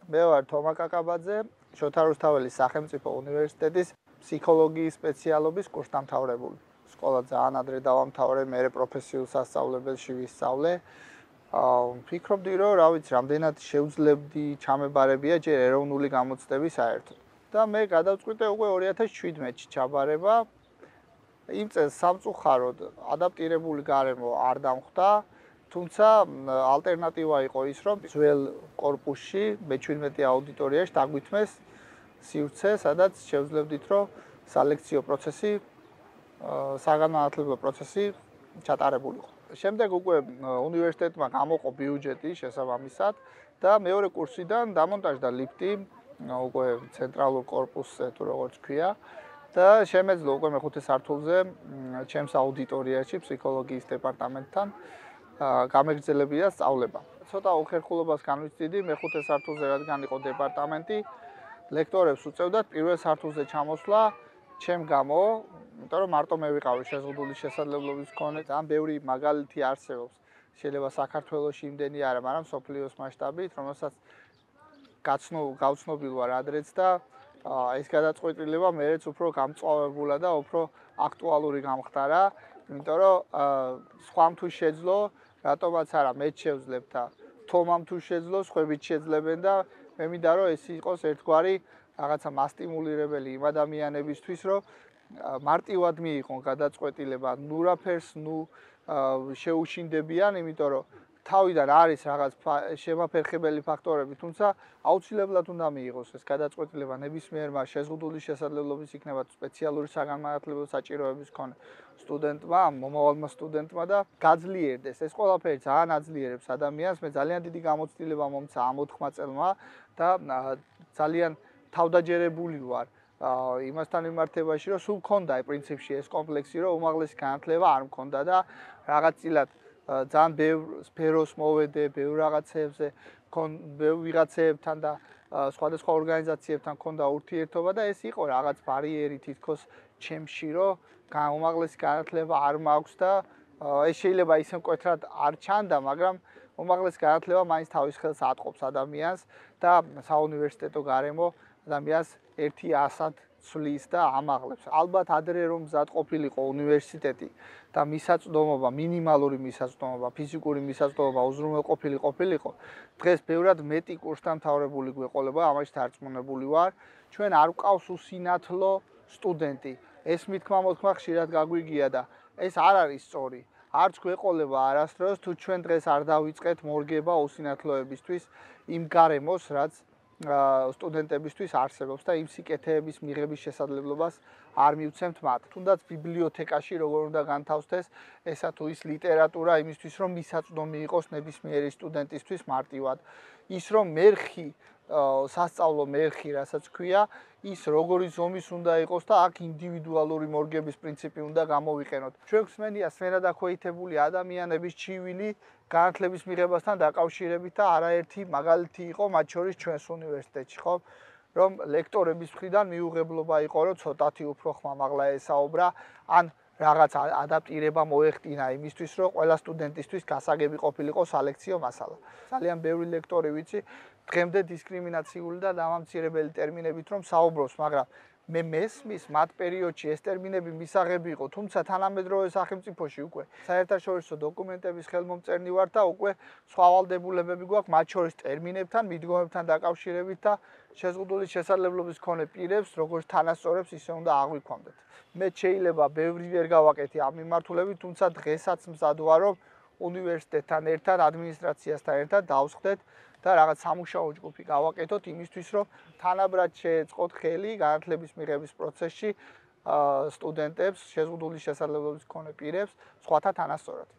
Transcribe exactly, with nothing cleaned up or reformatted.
მე ვარ თომა კაკაბაძე, შოთა რუსთაველის სახელმწიფო უნივერსიტეტის ფსიქოლოგიის სპეციალობის კურსდამთავრებული. სკოლა ძალიან ადრე დავამთავრე, მე პროფესიულ სასწავლებელში ვისწავლე. ვფიქრობდი, რომ რა ვიცი, რამდენად შევძლებდი ჩამებარებია ჯერ ეროვნული გამოცდები საერთოდ. და მე გადავწყვიტე უკვე ორი ათას შვიდმეტში ჩაბარება. იმ წელს სამწუხაროდ ადაპტირებული გარემო არ დამხვდა. თუმცა ალტერნატივა იყო ის, რომ ძველ კორპუსში მეჩვიდმეტე აუდიტორიაში დაგვითმეს სივრცე, სადაც შევძლებდით, რომ სალექციო პროცესი, საგანმანათლებლო პროცესი ჩატარებულიყო. შემდეგ უკვე უნივერსიტეტმა გამოყო ბიუჯეტი შესაბამისად და მეორე კურსიდან დამონტაჟდა ლიფტი უკვე ცენტრალურ კორპუსზე, თუ როგორც ქვია. და შემეძლო უკვე მეხუთე სართულზე ჩემს აუდიტორიაში ფსიქოლოგიის დეპარტამენტთან გამეგრძელებია სწავლება. ცოტა უხერხულობას განვიცდიდი მეხუთე სართულზე, რადგან იყო დეპარტამენტი, ლექტორებს უწევდათ პირველ სართულზე ჩამოსვლა ჩემ გამო, იმიტომ რომ მარტო მე ვიყავი შეზღუდული შესაძლებლობის მქონე, ძალიან ბევრი მაგალითი არსებობს. შეიძლება საქართველოში იმდენი არა, მაგრამ მსოფლიოს მასშტაბით, რომელსაც გავცნობილ ვარ ადრეც და ეს გადაწყვეტილება მეც უფრო გამწვავებულა და უფრო აქტუალური გამხდარა, იმიტომ რომ სხვამ თუ შეძლო, რატომაც არა მეც შევძლებ და თომამ თუ შეძლო, სხვებიც შეძლებენ და მე მინდა რომ ეს იყოს ერთგვარი რაღაცა მასტიმულირებელი იმ ადამიანებისთვის, რომ მარტივად მიიღონ გადაწყვეტილება, ნუ რაფერს ნუ შეუშინდებიან, იმიტომ რომ თავიდან არის რაღაც შემაფერხებელი ფაქტორები, თუმცა აუცილებლად უნდა მიიღოს ეს გადაწყვეტილება ნებისმიერმა შეზღუდული შესაძლებლობის იქნება სპეციალური საგანმანათლებლო საჭიროების მქონე სტუდენტმა, მომავალმა სტუდენტმა და გაძლიერდეს. ეს ყველაფერი ძალიან აძლიერებს ადამიანს. მე ძალიან დიდი გამოცდილება მომცა ამ ოთხმა წელმა და ძალიან თავდაჯერებული ვარ იმასთან მიმართებაში, რომ სულ მქონდა პრინციპში ეს კომპლექსი, რომ უმაღლესი განათლება არ მქონდა და რაღაც წილად ძალიან ბევრ სფეროს მოვედე, ბევრ რაღაცებზე, ბევრ ვიღაცებთან და სხვადასხვა ორგანიზაციებთან მქონდა ურთიერთობა და ეს იყო რაღაც ბარიერი თითქოს ჩემში, რომ უმაღლესი განათლება არ მაქვს და ეს შეიძლება ისე მკვეთრად არ ჩანდა, მაგრამ უმაღლესი განათლება მაინც თავის ხელს ატყობს ადამიანს და საუნივერსიტეტო გარემო ადამიანს ერთი ასად ცვლის და ამაღლებს. ალბათ ადრე რომ მზად ყოფილიყო უნივერსიტეტი და მისაწვდომობა, მინიმალური მისაწვდომობა, ფიზიკური მისაწვდომობა უზრუნველყოფილი ყოფილიყო, დღეს ბევრად მეტი კურსდამთავრებული გვეყოლება, ამაში დარწმუნებული ვარ. ჩვენ არ გვყავს უსინათლო სტუდენტი. ეს მithქმა მოთქმა ხშირად გაგვიგია და ეს არ არის სწორი. არც გვეყოლება არასდროს, თუ ჩვენ დღეს არ დავიწყეთ მორგება უსინათლოებისთვის იმ გარემოს, რაც სტუდენტებისთვის არსებობს და იმ სიკეთეების მიღების შესაძლებლობას არ მივცემთ მათ. თუნდაც ბიბლიოთეკაში როგორ უნდა განთავსდეს ესა თუ ის ლიტერატურა იმისთვის, რომ მისაწვდომი იყოს ნებისმიერი სტუდენტისთვის მარტივად. ის რომ მერხი, სასწავლო მერხი, რასაც ქვია, ის როგორი ზომის უნდა იყოს და აქ ინდივიდუალური მორგების პრინციპი უნდა გამოვიყენოთ. ჩვენ გვსმენია სმენადაქვეითებული ადამიანების ჩივილი განათლების მიღებასთან დაკავშირებით და არაერთი მაგალითი იყო მათ შორის ჩვენს უნივერსიტეტში, ხო? რომ ლექტორების მხრიდან მიუღებლობა იყო, რომ ცოტათი უფრო ხმამაღლა ესაუბრა, ან რაღაც ადაპტირება მოეხდინა იმისთვის, რომ ყველა სტუდენტისთვის გასაგები ყოფილიყო სალექციო მასალა. ძალიან ბევრი ლექტორი ვიცი, დღემდე დისკრიმინაციული და დამამცირებელი ტერმინებით რომ საუბრობს, მაგრამ მე მესმის მათ პერიოდში ეს ტერმინები მისაღები იყო, თუმცა თანამედროვე სახელმწიფოში უკვე საერთაშორისო დოკუმენტების ხელმომწერნი ვარ და უკვე სხვა ვალდებულებები გვაქვს მათ შორის ტერმინებთან, მიდგომებთან დაკავშირებით და შეზღუდული შესაძლებლობის მქონე პირებს, როგორც თანასწორებს, ისე უნდა აღვიქვამდეთ. მე შეიძლება ბევრი ვერ გავაკეთე ამ მიმართულებით, თუმცა დღესაც მზად ვარ, რომ უნივერსიტეტთან ერთად, ადმინისტრაციასთან ერთად დავსხდეთ და რაღაც სამუშაო ჯგუფი გავაკეთოთ იმისთვის, რომ თანაბრად შეეწყოთ ხელი განათლების მიღების პროცესში სტუდენტებს, შეზღუდული შესაძლებლობის მქონე პირებს სხვათა თანასწორად.